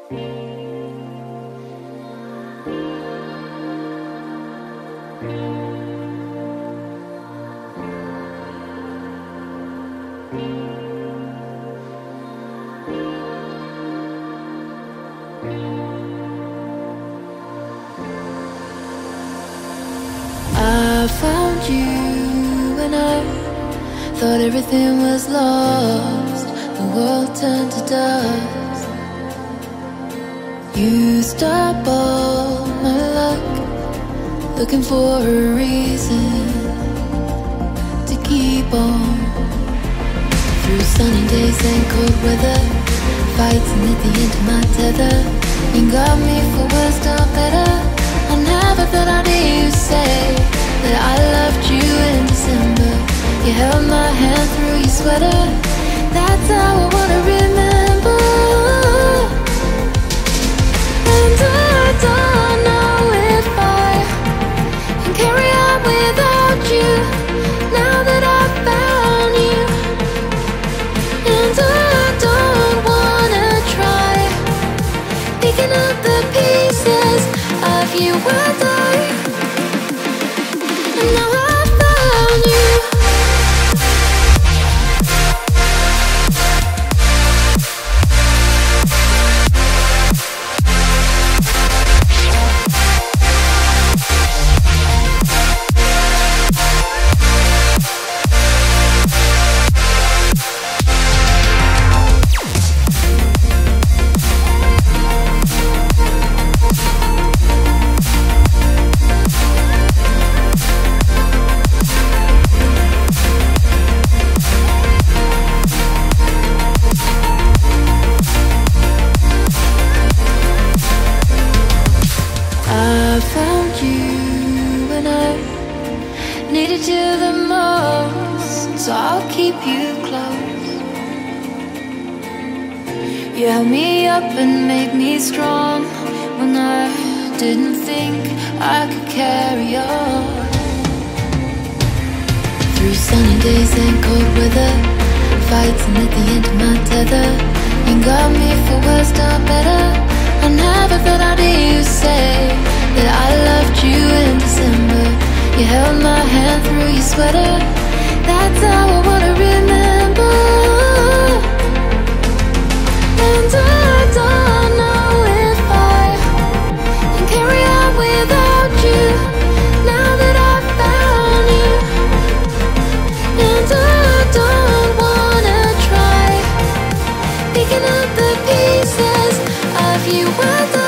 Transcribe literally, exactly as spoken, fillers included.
I found you when I thought everything was lost. The world turned to dust. You stop all my luck, looking for a reason to keep on. Through sunny days and cold weather, fights and at the end of my tether. You got me for worse or better. I never thought I'd hear you say that I loved you in December. You held my hand through your sweater. That's how I wanna remember. And I don't know if I can carry on without you, now that I've found you. And I don't wanna try picking up the pieces of you and I. And now I found you. I found you when I needed you the most, so I'll keep you close. You held me up and made me strong when I didn't think I could carry on. Through sunny days and cold weather, fights and at the end of my tether. You got me for worse or better. I never thought I'd hear you say that I loved you in December. You held my hand through your sweater. That's how I wanna remember. And I don't know if I can carry on without you, now that I've found you. And I don't wanna try picking up the pieces of you and I.